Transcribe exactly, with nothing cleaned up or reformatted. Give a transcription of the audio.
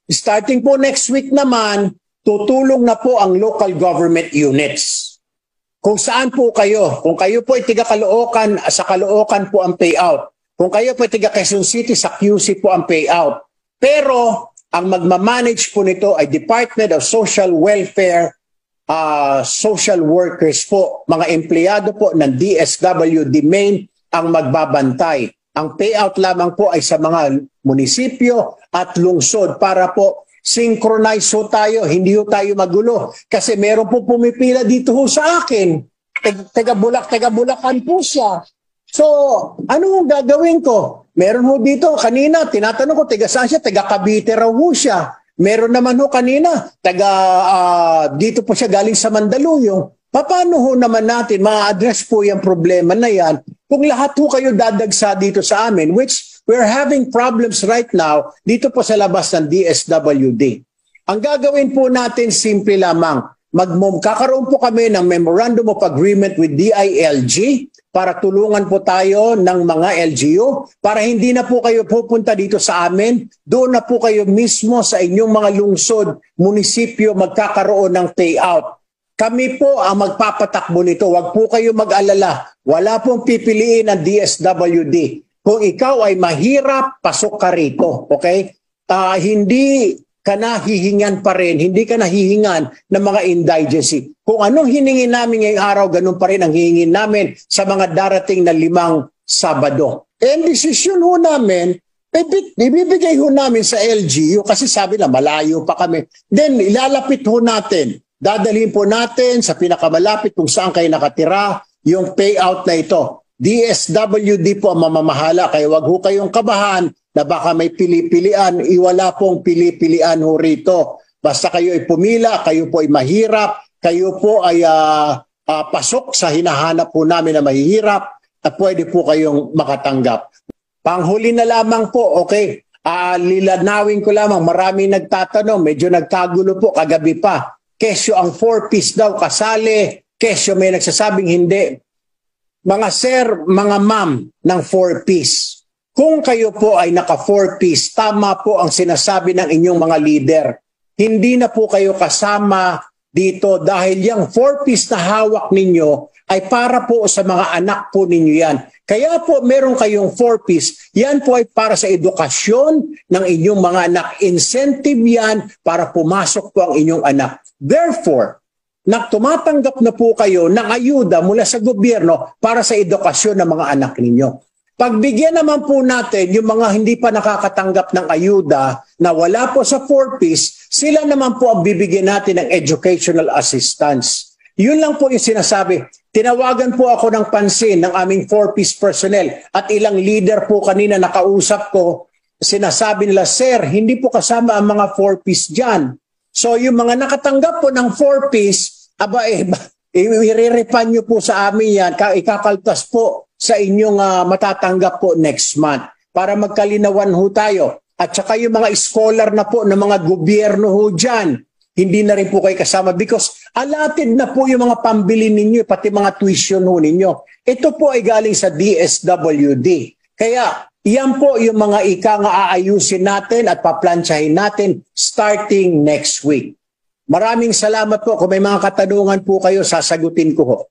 Starting po next week naman, tutulong na po ang local government units. Kung saan po kayo, kung kayo po ay tiga Caloocan, sa Caloocan po ang payout. Kung kayo po ay tiga Quezon City, sa Q C po ang payout. Pero ang magmamanage po nito ay Department of Social Welfare, uh, social workers po, mga empleyado po ng D S W D Main ang magbabantay. Ang payout lamang po ay sa mga munisipyo at lungsod para po synchronize ho tayo, hindi ho tayo magulo. Kasi meron po pumipila dito ho sa akin. Tega Bulak, tega Bulacan po siya. So, ano ho gagawin ko? Meron ho dito, kanina, tinatanong ko, tega saan siya? Tega Cavite raw ho siya. Meron naman ho kanina, taga, uh, dito po siya galing sa Mandaluyong. Paano ho naman natin ma-address po yung problema na yan kung lahat ho kayo dadagsa dito sa amin, which we're having problems right now dito po sa labas ng D S W D. Ang gagawin po natin, simple lamang. Mag kakaroon po kami ng Memorandum of Agreement with D I L G para tulungan po tayo ng mga L G U para hindi na po kayo pupunta dito sa amin. Doon na po kayo mismo sa inyong mga lungsod, munisipyo magkakaroon ng payout. Kami po ang magpapatakbo nito. Huwag po kayo mag-alala. Wala pong pipiliin ng D S W D. Kung ikaw ay mahirap, pasok ka rito. Okay? Uh, hindi ka nahihingan pa rin, hindi ka nahihingan ng mga indigency. Kung anong hiningin namin ngayong araw, ganun pa rin ang hihingin namin sa mga darating na limang Sabado. And desisyon ho namin, ibibigay ho namin sa L G U kasi sabi na malayo pa kami. Then ilalapit ho natin. Dadalhin po natin sa pinakamalapit kung saan kayo nakatira yung payout na ito. D S W D po ang mamamahala, kaya wag ho kayong kabahan na baka may pili-pilian, iwala pong pili-pilian ho rito. Basta kayo ay pumila, kayo po ay mahirap, kayo po ay uh, uh, pasok sa hinahanap po namin na mahihirap at pwede po kayong makatanggap. Panghuli na lamang po, okay, uh, lilanawin ko lamang, marami nagtatanong, medyo nagkagulo po kagabi pa. Kesyo ang four-piece daw kasali, kesyo may nagsasabing hindi. Mga sir, mga ma'am ng four-piece, kung kayo po ay naka four-piece, tama po ang sinasabi ng inyong mga leader. Hindi na po kayo kasama dito dahil yung four-piece na hawak ninyo ay para po sa mga anak po ninyo yan. Kaya po meron kayong four-piece, yan po ay para sa edukasyon ng inyong mga anak. Incentive yan para pumasok po ang inyong anak. Therefore, na tumatanggap na po kayo ng ayuda mula sa gobyerno para sa edukasyon ng mga anak ninyo. Pagbigyan naman po natin yung mga hindi pa nakakatanggap ng ayuda na wala po sa four-piece, sila naman po ang bibigyan natin ng educational assistance. Yun lang po yung sinasabi. Tinawagan po ako ng pansin ng aming four-piece personnel at ilang leader po kanina nakausap ko, sinasabi nila, sir, hindi po kasama ang mga four-piece dyan. So yung mga nakatanggap po ng four-piece, aba eh, i-refund nyo po sa amin yan, ikakaltas po sa inyong uh, matatanggap po next month para magkalinawan ho tayo. At saka yung mga scholar na po ng mga gobyerno ho dyan, hindi na rin po kayo kasama because allotted na po yung mga pambili ninyo, pati mga tuition ho ninyo. Ito po ay galing sa D S W D. Kaya yan po yung mga ika nga aayusin natin at paplansyahin natin starting next week. Maraming salamat po. Kung may mga katanungan po kayo, sasagutin ko ho.